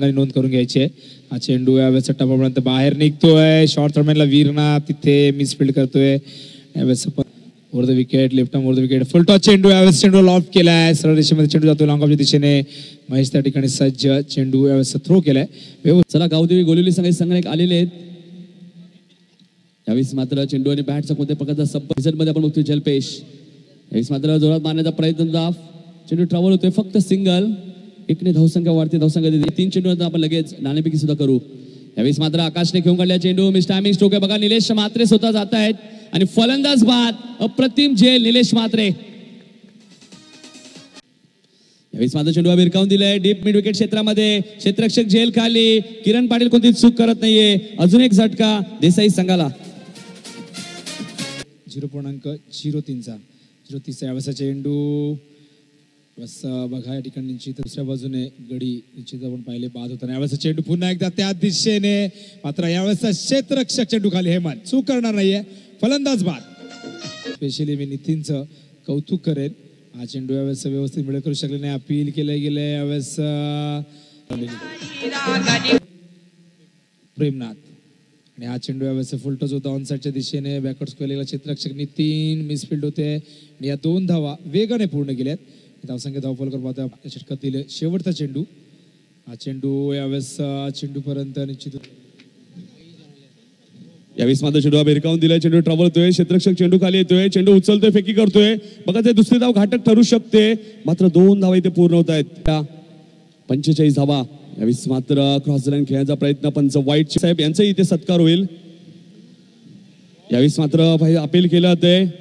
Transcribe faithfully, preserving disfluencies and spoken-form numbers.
नोंद करून घ्यायची आहे. हा चेंडू यावेळेस टप्प्यापर्यंत बाहेर निघतोय. शॉर्ट थर्डमॅनला वीरना तिथे मिसफील्ड करतोय. यावेळेस over the wicket, left arm over the wicket, full toss चेंडू यावेळेस चेंडू लॉफ्ट केलाय. सरळ रेषेमध्ये चेंडू जातो लॉंग ऑफच्या दिशेने. महेश त्या ठिकाणी सज्ज. चेंडू यावेळेस थ्रो केलाय. चला गावदेवी गोलिवली संघाचे संघटक आलेले आहेत. यावेळेस मात्र चेंडू आणि बॅटचा कोणत्या प्रकारचा संपर्क मध्ये आपण बघतोय जलपेश. यावेळेस मात्र जोरात मारण्याचा प्रयत्न दाफ. चेंडू ट्रॅव्हल होतोय फक्त सिंगल. एकने धावसंख्या वाढते, धावसंख्या देते. तीन चेंडू आपण लगेच नाणेफेकी सुद्धा करू. यावेळेस मात्र आकाशने घेऊन काढल्या चेंडू. मिस टायमिंग स्ट्रोक आहे बघा. निलेश म्हात्रे स्वतः जात आहेत आणि फलंदाज बाद अप्रतिम झेल निलेश म्हात्रे. यावेळेस मात्र चेंडू भिरकावून दिलाय डीप मिड विकेट क्षेत्रामध्ये. क्षेत्ररक्षक झेल खाली. किरण पाटील कोणती चूक करत नाहीये. अजून एक झटका देसाई संघाला. झिरो पूर्णांक झिरो तीनचा झिरो तीसचा यावेळेस चेंडू बस बघा. या ठिकाणी निश्चित दुसऱ्या बाजूने गडी निश्चित आपण पाहिले बाद होताना. यावेळेस चेंडू पुन्हा एकदा त्या दिशेने. मात्र यावेळेस क्षेत्ररक्षक चेंडू खाली. हेमंत चूक करणार नाहीये. फलंदाज बाद. स्पेशली मी नितीनचं कौतुक करेन. हा चेंडू यावेळेस व्यवस्थित मिळत करू शकले नाही. अपील केलं गेलंय यावेळेस प्रेमनाथ. आणि हा चेंडू यावेळेस फुलटॉस होता ऑन साईडच्या दिशेने. बॅकवर्ड स्क्वेअरला क्षेत्ररक्षक नितीन मिसफील्ड होते. आणि या दोन धावा वेगाने पूर्ण केल्यात. धावसंख्या धावफल कर पाहता षटकातील शेवटचा चेंडू. हा चेंडू यावेळेस चेंडूपर्यंत निश्चित. यावेळेस मात्र चेंडू भिरकावून दिलाय. चेंडू ट्रॅव्हल होतोय. क्षेत्ररक्षक चेंडू खाली येतोय. चेंडू उचलतोय, फेकी करतोय बघा. ते दुसरी धाव घातक ठरू शकते. मात्र दोन धावा इथे पूर्ण होत आहेत. पंचेचाळीस धावा. यावेळेस मात्र क्रॉस लाईन खेळण्याचा प्रयत्न पंच वाईट साहेब यांचाही इथे सत्कार होईल. यावेळेस मात्र अपील केलं जातंय.